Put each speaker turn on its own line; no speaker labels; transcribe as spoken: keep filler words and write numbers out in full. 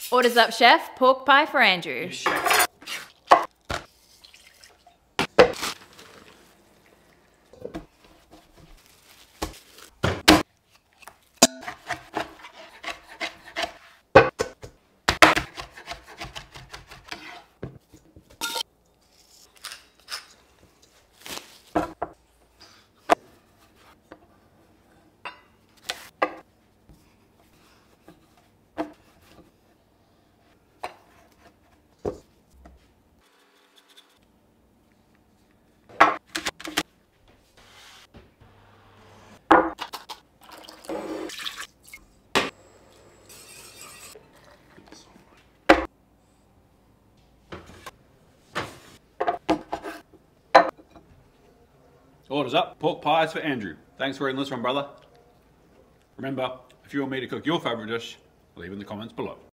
Orders up, chef. Pork pie for Andrew.
Yes, chef. Orders up, pork pies for Andrew. Thanks for reading this one, brother. Remember, if you want me to cook your favourite dish, leave in the comments below.